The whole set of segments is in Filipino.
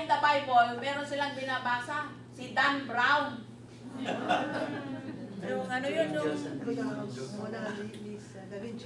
behind the Bible, meron silang binabasa, si Dan Brown. Yung ano yun, yung Da Vinci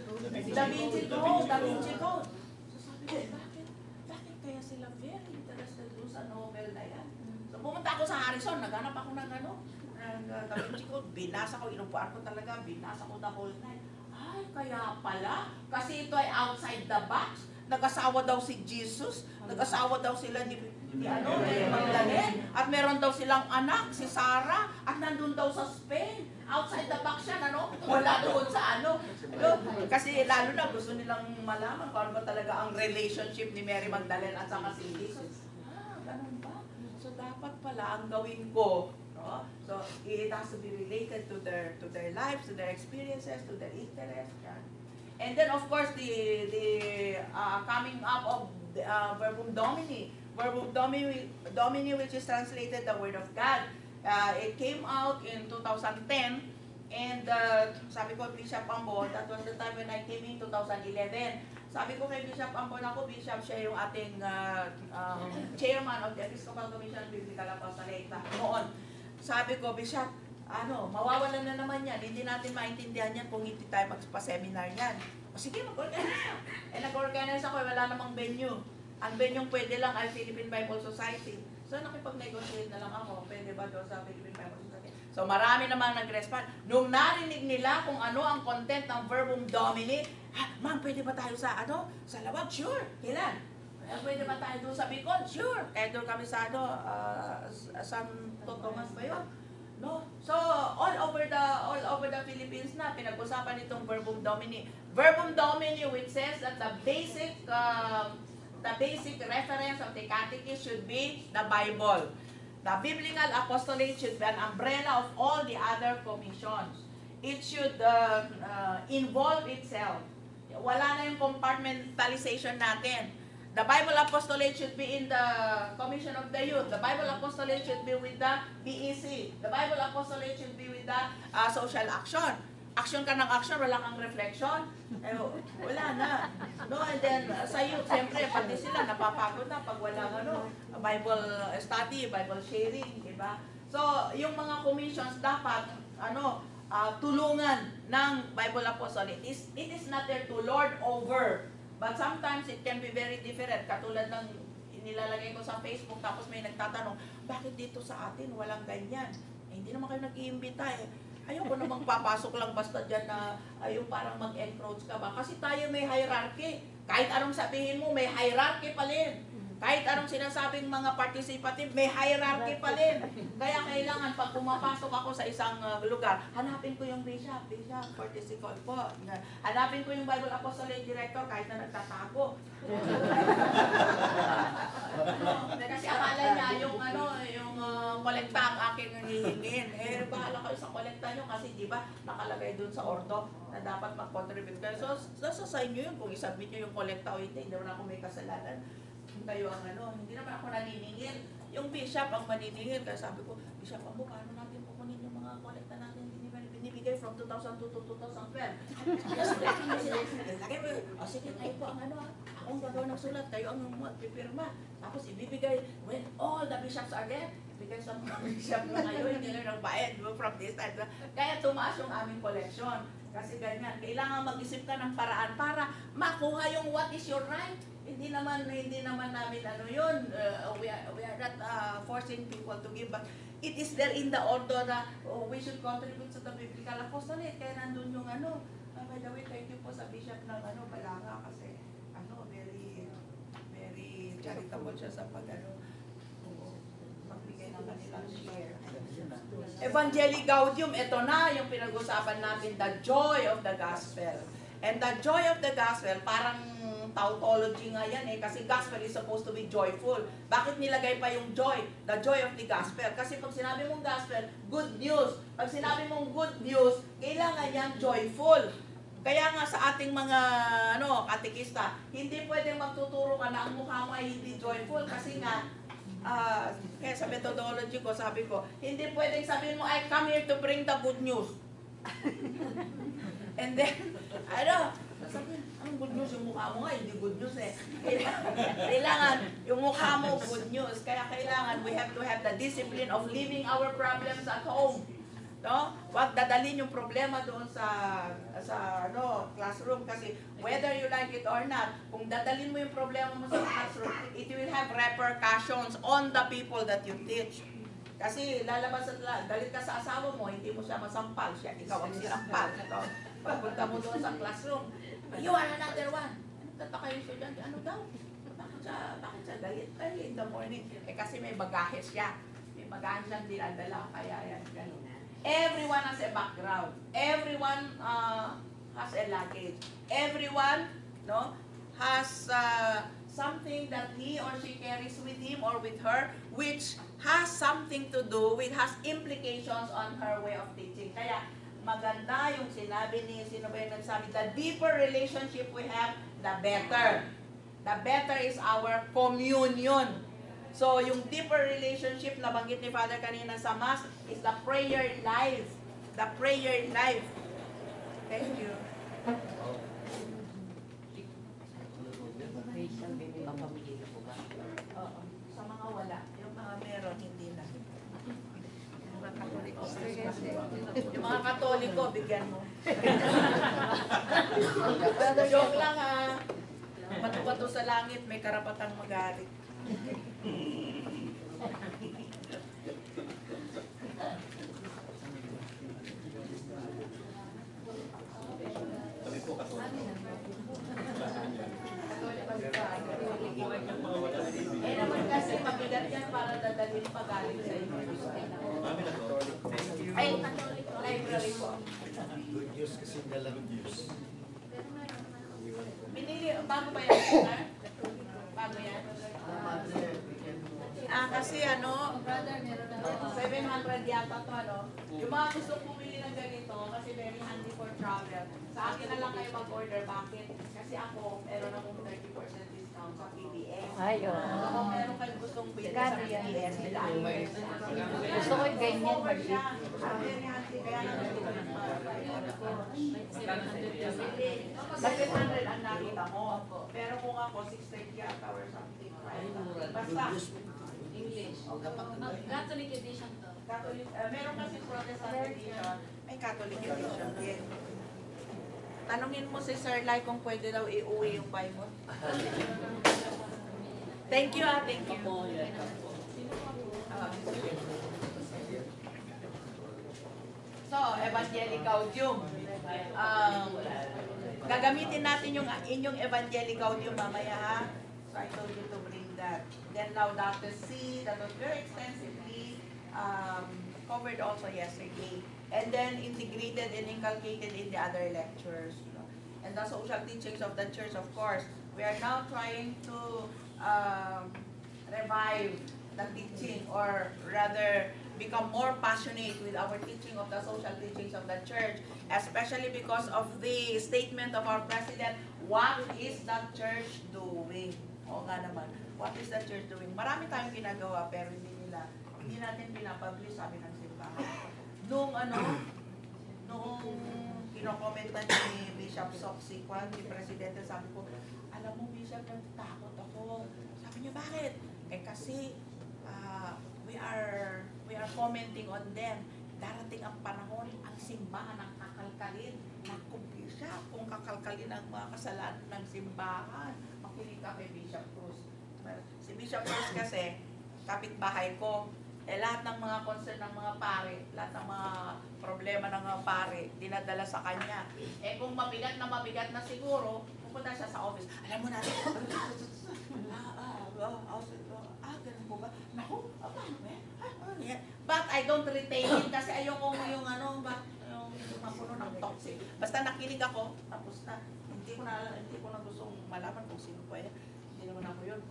Code. So sabi ko, bakit kaya sila very interested doon sa novel na yan? So pumunta ako sa Harrison, naghanap ako ng Da Vinci Code, binasa ko, inupuan ko talaga, binasa ko the whole night. Ay, kaya pala, kasi ito ay outside the box. Nag-asawa daw si Jesus, nag-asawa daw sila ni Magdalene, at meron daw silang anak, si Sarah, at nandun daw sa Spain. Outside the box yan, wala doon sa Kasi lalo na gusto nilang malaman kung ano ba talaga ang relationship ni Mary Magdalene at saka si Jesus. Ganun ba? So dapat pala ang gawin ko, no? So it has to be related to their lives, to their experiences, to their interests. Yan. And then of course the coming up of the, verbum domini. Verbum domini, which is translated the word of God. It came out in 2010, and sabi ko, Bishop Ambo, that was the time when I came in 2011. Sabi ko kay Bishop Ambo, ako Bishop, siya yung ating chairman of the Episcopal Commission Biblical Apostolate noon. Sabi ko, Bishop, mawawalan na naman yan. Hindi natin maintindihan yan kung hindi tayo magpa-seminar yan. O sige, mag-organize na. Nag-organize ako, wala namang venue. Ang venue pwede lang ay Philippine Bible Society. So nakipag-negotiate na lang ako, pwede ba doon sa Philippine Bible Society? So marami namang nag-respond. Nung narinig nila kung ano ang content ng verbum domini, ma'am, pwede ba tayo sa sa Lawag? Sure. Kailan? Pwede ba tayo doon sa Bicol? Sure. Kaya doon kami sa Santo Tomas ba yun? No. So all over the Philippines na pinag-usapan itong verbum domini. Verbum domini, which says that the basic reference of the catechism should be the Bible. The biblical apostolate should be an umbrella of all the other commissions. It should involve itself. Wala na yung compartmentalization natin. The Bible apostolate should be in the Commission of the Youth. The Bible apostolate should be with the BEC. The Bible apostolate should be with the social action. Action ka ng action, wala kang reflection. Wala na. No, and then sa youth, siyempre, pati sila napapagod na pag walang Bible study, Bible sharing, diba? So, yung mga commissions dapat tulungan ng Bible apostolate. It is not there to lord over. But sometimes it can be very different. Katulad ng nilalagay ko sa Facebook, tapos may nagtatanong, bakit dito sa atin walang ganyan? Hindi naman kayo nag-iimbita eh. Ayoko namang papasok lang basta dyan na yung parang mag-encroach ka ba. Kasi tayo may hierarchy. Kahit anong sabihin mo, may hierarchy pa rin. Kahit anong sinasabing mga participative, may hierarchy pa rin. Kaya kailangan pag pumapasok ako sa isang lugar, hanapin ko yung bishop, participle po. Hanapin ko yung Bible Apostolate Director kahit na nagtatago. Kasi akala niya yung kolekta ang aking hihingin. Bahala kayo sa kolekta nyo kasi di ba nakalagay dun sa ordo na dapat mag-contribute kayo. So sa inyo yun kung isubmit nyo yung kolekta o hindi naman ako may kasalanan. Kayo ang hindi naman ako naniningil. Yung bishop ang maniningil. Kaya sabi ko, Bishop, paano natin kukunin yung mga kolekta natin binibigay from 2002 to 2012? Lagay mo, sige, kayo po ang akong gagawin ng sulat, kayo ang pipirma. Tapos ibibigay, when all the bishops are there, ibigay sa mga bishop na kayo, hindi lang nagbayad from this time. Kaya tumaas yung aming collection. Kasi ganyan, kailangan mag-isip ka ng paraan para makuha yung what is your right. Hindi naman namin yun. We are not forcing people to give, but it is there in the order na we should contribute to the biblical apostolate. Kaya nandun yung by the way, thank you po sa bishop ng Balanga kasi very charitable siya sa magbigay ng kanilang share. Evangelii Gaudium, ito na yung pinag-usapan natin, the joy of the gospel. And the joy of the gospel, parang tautology nga yan kasi gospel is supposed to be joyful. Bakit nilagay pa yung joy? The joy of the gospel. Kasi pag sinabi mong gospel, good news. Pag sinabi mong good news, kailangan yan joyful. Kaya nga sa ating mga katekista, hindi pwedeng magtuturo ka na ang mukha mo ay hindi joyful kasi nga kaya sa methodology ko, sabi ko, hindi pwedeng sabihin mo, I come here to bring the good news. And then, sabihin, Anong good news? Yung mukha mo nga, hindi good news eh. Kailangan, yung mukha mo, good news. Kaya kailangan, we have to have the discipline of leaving our problems at home. No? Huwag dadalhin yung problema doon sa classroom kasi whether you like it or not, kung dadalhin mo yung problema mo sa classroom, it will have repercussions on the people that you teach. Kasi lalabas at galit ka sa asawa mo, hindi mo siya masampal, ikaw ang sinampal. So, pagpunta mo doon sa classroom, you are another one. Tataka yung estudyante, ano daw? Bakit siya galit? Early in the morning. Kasi may bagahe siya. May bagahe siyang dinadala, kaya yan, gano'n. Everyone has a background. Everyone has a luggage. Everyone, no, has something that he or she carries with him or with her, which has something to do with, has implications on her way of teaching. Kaya maganda yung sinabi ni, sino ba yung nagsabi, the deeper relationship we have, the better. The better is our communion. So, yung deeper relationship na banggit ni Father kanina sa Mass is the prayer life. The prayer life. Thank you. Oo. Sa mga wala. Yung mga meron, hindi na. Yung mga Katoliko. Yung mga Katoliko, bigyan mo. Joke lang ha. Bato-bato sa langit, may karapatang magalit. Naman kasi mabigat yan para dadalhin pagaling sa inyo. Ay, library po. Good news kasi dalang news. Pinili, bago ba yan, sir? Bago yan? Kasi 700 yata to, Yung mga gusto pumili ng ganito, kasi very handy for travel. Sa akin na lang kayo mag-order. Bakit? Kasi ako, meron akong 30% discount sa PBS. Ayun. So, kung meron kayong gustong bili sa PBS, Gusto ko yung ganyan. Very handy. Kaya naman ito yung sa 700 ang nakita mo. Pero kung ako, 630 yata or something. Basta. English. Catholic edition to. Catholic, meron kasi Protestant edition, may Catholic edition din. Tanungin mo si Sir Lai kung pwede daw iuwi yung Bible. Thank you thank you. So, Evangelicaudium. Gagamitin natin yung inyong Evangelicaudium mamaya ha. So, I told you to bring that. Then Laudato Si, that was very extensively covered also yesterday. And then integrated and inculcated in the other lectures. And the social teachings of the church, of course. We are now trying to revive the teaching, or rather become more passionate with our teaching of the social teachings of the church, especially because of the statement of our president, what is the church doing? O nga naman, what is the church doing? Marami tayong ginagawa pero hindi natin pinapublish, sabi ng simbahan. Noong kino-comment na ni Bishop Soxy Kwan, si Presidente, sabi ko, alam mo Bishop, nagtakot ako. Sabi niya, bakit? Kasi we are commenting on them. Darating ang panahon, ang simbahan ang kakalkalin. Naku, Bishop, kung kakalkalin ang mga kasalanan ng simbahan, makinig ka kay Bishop Cruz. Si Bishop Cruz kasi, kapitbahay ko, lahat ng mga concern ng mga pare, lahat ng mga problema ng mga pare, dinadala sa kanya. Kung mabigat na siguro, pupunta siya sa office. Alam mo natin, ganun po ba? Naku, but I don't retain it kasi ayoko yung mapuno ng toxic. Basta nakinig ako, tapos na. Hindi ko na gustong malaman kung sino pa yan. Hindi naman ako yun.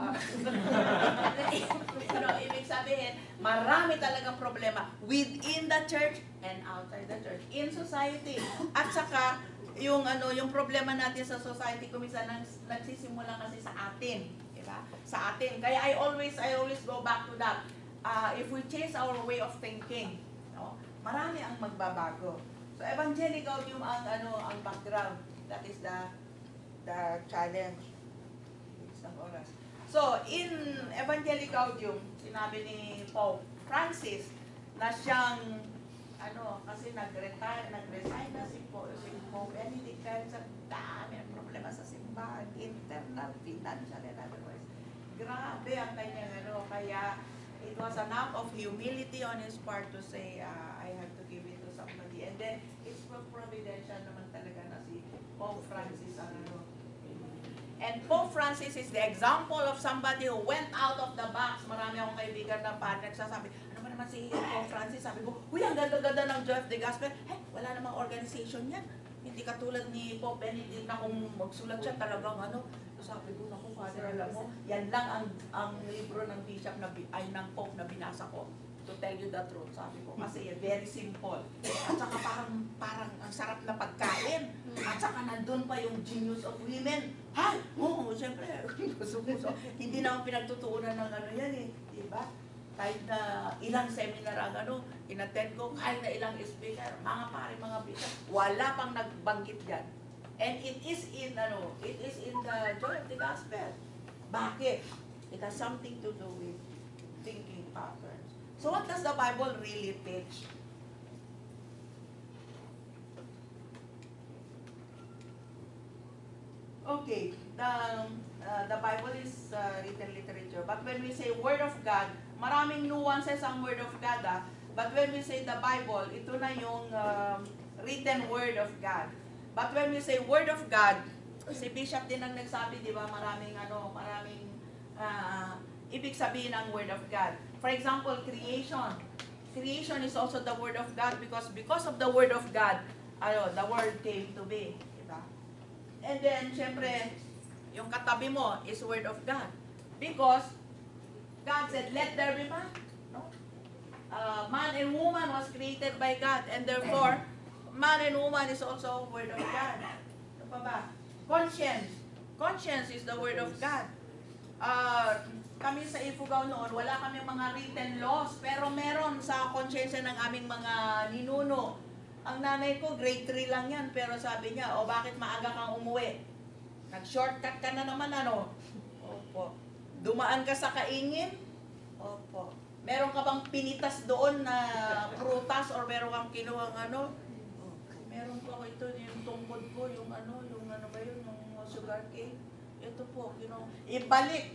Ibig sabihin, marami talagang problema within the church and outside the church, in society. At saka, yung problema natin sa society, kuminsan nagsisimula kasi sa atin. Diba? Sa atin. Kaya I always go back to that. If we change our way of thinking, marami ang magbabago. So, evangelical yung ang background. That is the the challenge. Isang oras. So, in Evangelii Gaudium, sinabi ni Pope Francis na siyang, kasi nag-resign na si Pope Benedict dahil sa dami ang problema sa simbahan, internal, financial, and otherwise. Grabe ang kanyang kaya it was an act of humility on his part to say, I have to give it to somebody. And then, it's providential naman talaga na si Pope Francis ang And Pope Francis is the example of somebody who went out of the box. Marami akong kaibigan na parang nagsasabi, ano ba naman si Pope Francis? Sabi ko, uy, ang ganda-ganda ng Joy of the Gospel. Wala namang organization yan. Hindi katulad ni Pope Benedict na kung magsulat siya talagang So sabi ko, naku, Father, alam mo, yan lang ang libro ng bishop ng Pope na binasa ko. To tell you the truth, sabi ko. Kasi very simple. At saka parang ang sarap na pagkain. At saka nandun pa yung genius of women. Siyempre. Hindi naman pinagtutuunan ng yan eh. Diba? Kahit na ilang seminar ang inattend ko, kahit na ilang speaker, mga pare, mga bishop, wala pang nagbanggit dyan. And it is in the Joy of the Gospel. Bakit? It has something to do with thinking patterns. So what does the Bible really teach? Okay, the Bible is written literature. But when we say Word of God, maraming nuances ang Word of God. But when we say the Bible, ito na yung written Word of God. But when we say Word of God, si Bishop din ang nagsabi, di ba, maraming ibig sabihin ng Word of God. For example, creation. Creation is also the Word of God because of the Word of God, the Word came to be. Diba? And then, syempre, yung katabi mo is Word of God. Because God said, let there be man. No? Man and woman was created by God, and therefore, man and woman is also Word of God. Ano pa ba? Conscience. Conscience is the Word of God. Kami sa Ifugao noon, wala kami mga written laws, pero meron sa konsyensya ng aming mga ninuno. Ang nanay ko, grade 3 lang yan, pero sabi niya, bakit maaga kang umuwi? Nag-shortcut ka na naman, Opo. Dumaan ka sa kaingin? Opo. Meron ka bang pinitas doon na prutas or meron kang kinuhang Meron po ito, yung tungkod ko, yung ba yun, yung sugar cane. Ito po, ibalik.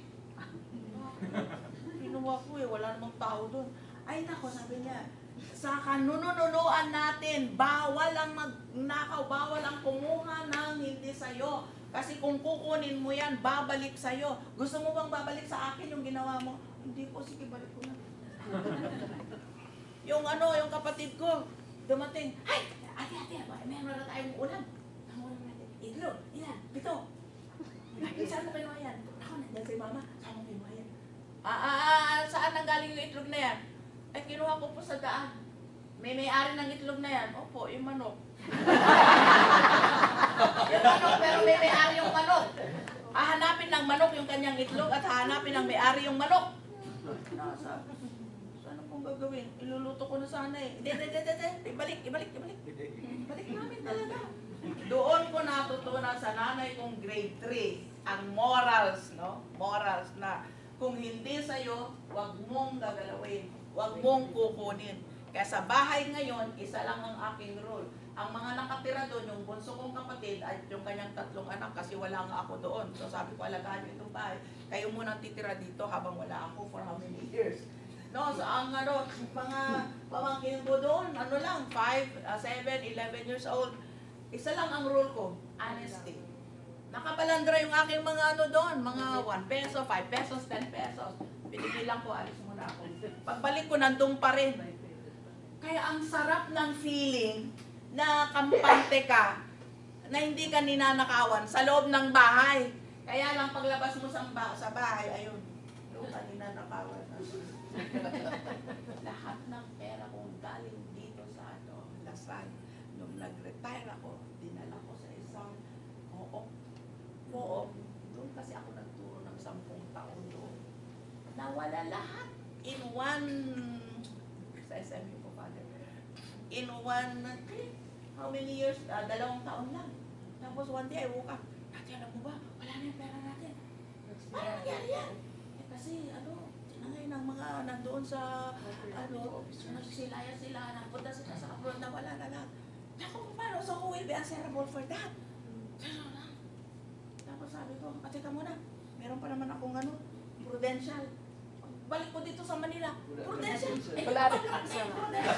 Kinuha ko wala namang tao doon. Ay nako, sabi niya, sa kanununuan natin, bawal ang magnakaw, bawal ang kumuha ng hindi sa'yo. Kasi kung kukunin mo yan, babalik sa'yo. Gusto mo bang babalik sa akin yung ginawa mo? Hindi po, sige, balik ko na. yung kapatid ko, dumating, ay, ate, meron na tayong ulam. Ang ulam natin, itlog, ilan, 7. Saan mo kinuha yan? Ako, nandiyan si mama, saan mo kinuha yan? Saan nanggaling yung itlog na yan? Ay, kinuha ko po sa daan. May-ari ng itlog na yan. Opo, yung manok. Yung manok, pero may-ari yung manok. Hahanapin ng manok yung kanyang itlog at hahanapin ng may-ari yung manok. Saan pong gagawin? Iluluto ko na sana eh. Hindi. Ibalik. Ibalik namin talaga. Doon ko natutunan sa nanay kong grade 3 ang morals, Morals na kung hindi sa'yo, wag mong gagalawin, wag mong kukunin. Kaya sa bahay ngayon, isa lang ang aking rule. Ang mga nakatira doon, yung bunso kong kapatid at yung kanyang 3 anak kasi wala nga ako doon. So sabi ko, alagaan nyo itong bahay. Kayo munang titira dito habang wala ako for how many years. So ang mga pamangkin ko doon, 5, 7, 11 years old. Isa lang ang rule ko, honesty. Nakabalandra yung aking mga doon, mga 1 peso, 5 pesos, 10 pesos. Pinigilan ko, alis muna ako. Pagbalik ko, nandun pa rin. Kaya ang sarap ng feeling na kampante ka, na hindi ka ninanakawan sa loob ng bahay. Kaya lang paglabas mo sa bahay, ayun, doon ka ninanakawan. Lahat ng pera kong galing dito sa Lasal. Nung nag-retire ako, dinala ko sa isang doon kasi ako nagturo ng 10 taon doon. Nawala lahat in one, sa SMU ko, Father, in one, how many years? 2 taon lang. Tapos one day I woke up, Ate, alam mo ba, wala na yung pera natin. Paano nangyari yan? Eh, kasi, sinangay ng mga nandoon sa, nagsisilaya sila, napunta sila sa abroad na wala na lang. Naku, paano? So, who will be answerable for that? Tapos sabi ko, teka muna, meron pa naman akong prudential. Balik ko dito sa Manila. Prudential. Wala rin. Prudential.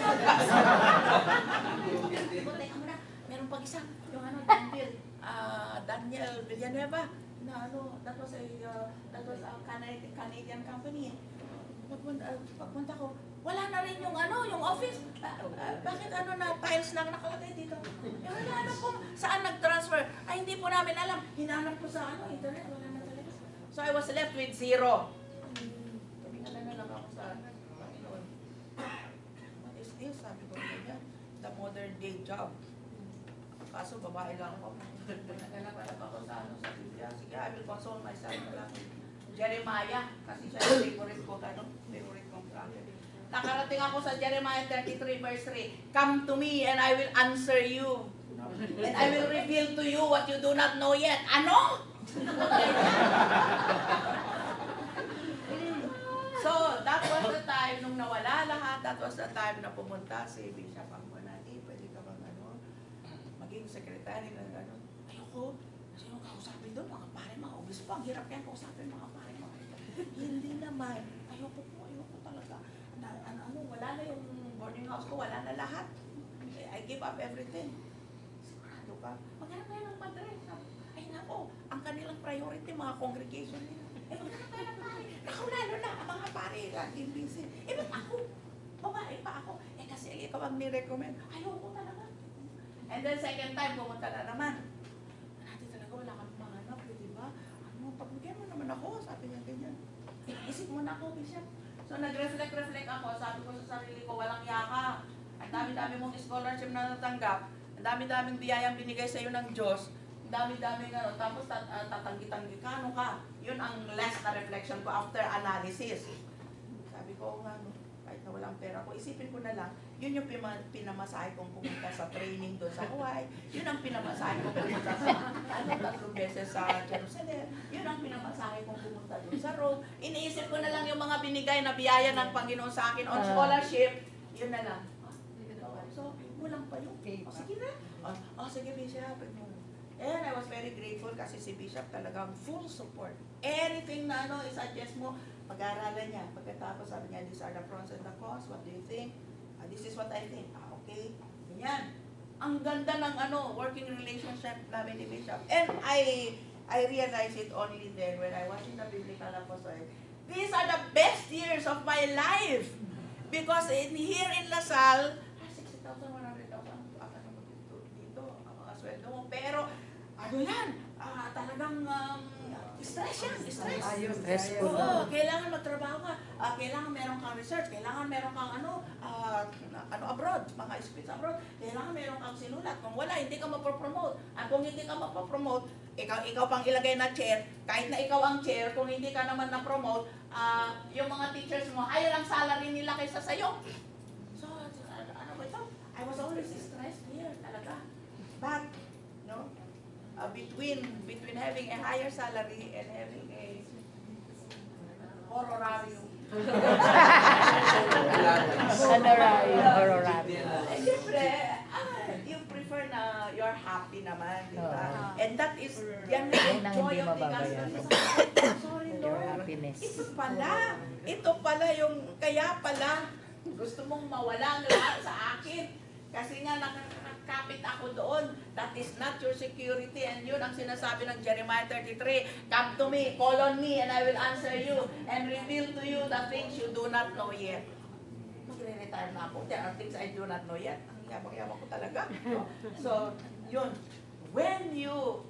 Teka muna, meron pag isa, yung Daniel Villanueva, na that was a Canadian company. Pagpunta ko, wala na rin yung yung office. Bakit na tiles lang nakalagay dito? Wala kung saan nag-transfer. Ay, hindi po namin alam. Hinanap ko sa internet, wala na talaga. So I was left with zero. Sabi nga na lang ako sa Panginoon. What is this? Sabi ko, ganyan. The modern day job. Kaso babae lang ako. Naghanap ako sa sa Biblia. Sige, I will console myself na lang. Jeremiah, kasi siya yung favorite ko, favorite kong prophet. Nakarating ako sa Jeremiah 33 verse 3. Come to me and I will answer you. And I will reveal to you what you do not know yet. Ano? So, that was the time nung nawala lahat. That was the time na pumunta si Bishop Ambanati. Pwede ka bang maging secretary ng Ayoko. Kasi yung kausapin doon, mga pare, mga obispo. Ang hirap yan kausapin mga pare, mga hindi naman. Ayoko talaga. Wala na yung boarding house ko, wala na lahat. I give up everything. Sigurado ka. Maghanap kayo ng padre. Ay nako, ang kanilang priority, mga congregation nila. Maghanap kayo ng pare. Ako lalo na, ang mga pare, laging busy. Ba't ako? Babae pa ako. Kasi ikaw ang ni-recommend. Ayoko talaga. And then second time, pumunta na naman. Natin talaga, wala kang mahanap, di ba? Pagbigyan mo naman ako, sabi niya ganyan. Isip mo na ako, Bishop. So nag-reflect ako, sabi ko sa sarili ko, walang yaka. Ang dami-dami mong scholarship na natanggap, ang dami-daming biyayang binigay sa iyo ng Diyos, ang dami-daming tapos tatanggi-tanggi ka, ka. Yun ang last na reflection ko after analysis. Sabi ko, kahit na walang pera ko, isipin ko na lang, yun yung pinamasahe kong pumunta sa training doon sa Hawaii, yun ang pinamasahe kong pumunta sa 3 beses sa Jerusalem, yun ang pinamasahe kong pumunta doon sa Rome. Iniisip ko na lang yung mga binigay na biyaya ng Panginoon sa akin on scholarship, yun na lang. So, kulang pa yun. Sige na. Sige Bishop. And I was very grateful kasi si Bishop talagang full support. Anything na i-suggest mo, pag-aaralan niya. Pagkatapos sabi niya, these are the pros and the cons. What do you think? This is what I think. Okay. Ganyan. Ang ganda ng working relationship namin ni Bishop. And I realized it only then when I was in the biblical apostolate. These are the best years of my life. Because here in Lasal, 60,000, 100,000 dito ang mga sweldo mo. Pero yan, talagang stress yan, stress. Stressful. Oo, kailangan magtrabaho ka. Kailangan meron kang research, kailangan meron kang abroad, mga speech abroad. Kailangan meron kang sinulat. Kung wala, hindi ka mapopromote. At kung hindi ka mapopromote, ikaw pang ilagay na chair, kahit na ikaw ang chair, kung hindi ka naman na-promote, yung mga teachers mo, higher ang salary nila kaysa sa'yo. So, ano ba ito? I was always stressed here, talaga. But, between having a higher salary and having a honorarium. Honorarium. Siyempre, you prefer na you're happy naman, di ba? And that is, yan yung joy of the gospel. Sorry, Lord. Ito pala yung, kaya pala, gusto mong mawala ang lahat sa akin. Kasi nga, nakakapit ako doon. That is not your security. And yun ang sinasabi ng Jeremiah 33. Come to me, call on me, and I will answer you, and reveal to you the things you do not know yet. Magre-retire na ako. There are things I do not know yet. Ang yabang-yabang ko talaga. So, yun. When you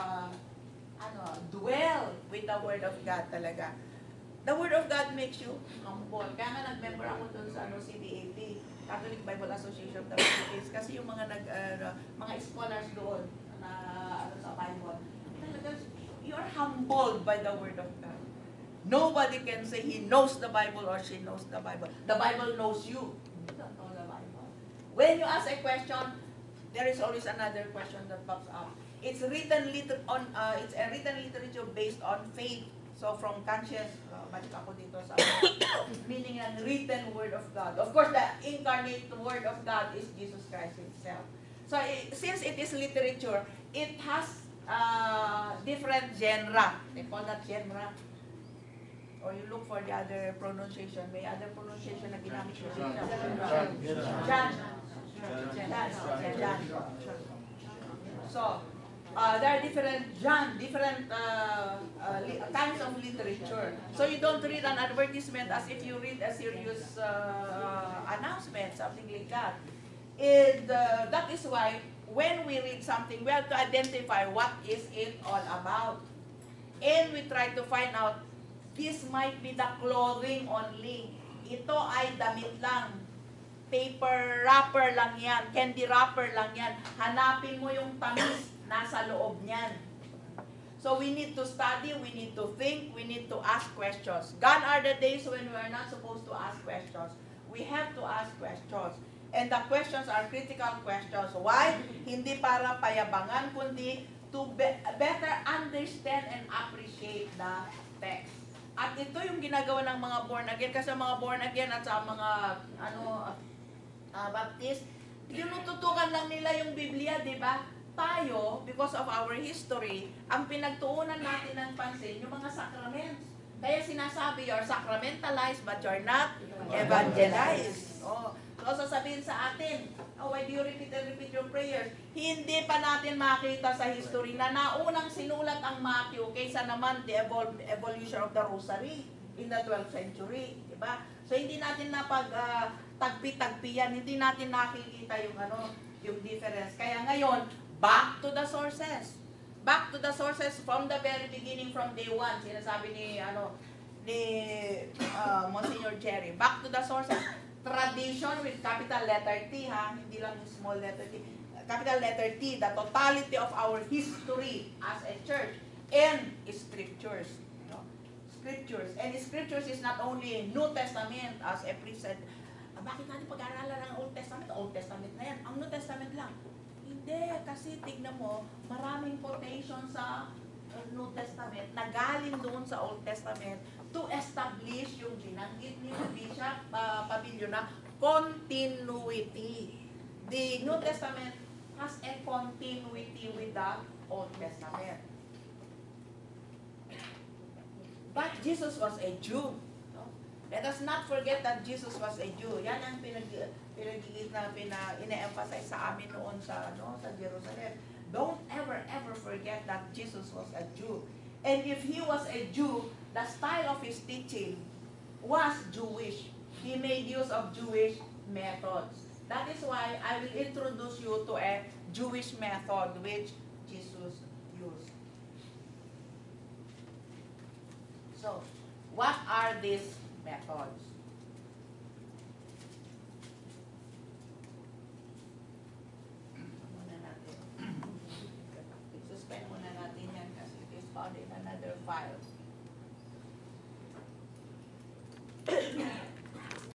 dwell with the Word of God talaga, the Word of God makes you humble. Kaya nga nag-member ako doon sa CBAP, Catholic Bible Association of the Philippines, kasi yung mga mga scholars doon na sa Bible, talaga, you're humbled by the Word of God. Nobody can say he knows the Bible or she knows the Bible. The Bible knows you. You don't know the Bible. When you ask a question, there is always another question that pops up. It's written it's a written literature based on faith. So from conscience, balik ako dito sa meaning ng written word of God. Of course, the incarnate word of God is Jesus Christ himself. So since it is literature, it has different genre. They call that genre. Or you look for the other pronunciation. May other pronunciation na ginamit ko dito. John. So, there are different kinds of literature. So you don't read an advertisement as if you read a serious announcement, something like that. That is why when we read something, we have to identify what is it all about. And we try to find out, this might be the clothing only. Ito ay damit lang. Paper wrapper lang yan. Candy wrapper lang yan. Hanapin mo yung tamis. Nasa loob niyan. So we need to study, we need to think, we need to ask questions. Gone are the days when we are not supposed to ask questions. We have to ask questions. And the questions are critical questions. Why? Hindi para payabangan, kundi to better understand and appreciate the text. At ito yung ginagawa ng mga born again. Kasi mga born again at sa mga Baptist, tinututukan lang nila yung Biblia, di ba? Tayo, because of our history, ang pinagtuunan natin ng pansin, yung mga sacraments. Kaya sinasabi, you're sacramentalized but you're not evangelized. Oh. So sasabihin sa atin, why do you repeat and repeat your prayers? Hindi pa natin makita sa history na naunang sinulat ang Matthew kaysa naman the evolution of the Rosary in the 12th century. Diba? So hindi natin tagpi-tagpi yan, hindi natin nakikita yung difference. Kaya ngayon, back to the sources. Back to the sources from the very beginning, from day one. Sinasabi ni Monsignor Jerry. Back to the sources. Tradition with capital letter T, ha? Hindi lang small letter T. Capital letter T, the totality of our history as a church. And scriptures. Scriptures. And scriptures is not only New Testament, as a priest said, bakit natin pag-aaralan ng Old Testament? Old Testament na yan. Ang New Testament lang. Hindi, kasi tignan mo, maraming quotation sa New Testament na galing doon sa Old Testament to establish yung binanggit ni Bishop Pabilio na continuity. The New Testament has a continuity with the Old Testament. But Jesus was a Jew. Let us not forget that Jesus was a Jew. Yan ang ina-emphasize sa amin noon sa Jerusalem. Don't ever forget that Jesus was a Jew. And if he was a Jew, the style of his teaching was Jewish. He made use of Jewish methods. That is why I will introduce you to a Jewish method which Jesus used. So, what are these methods? Suspend muna natin yan kasi it is found in another file.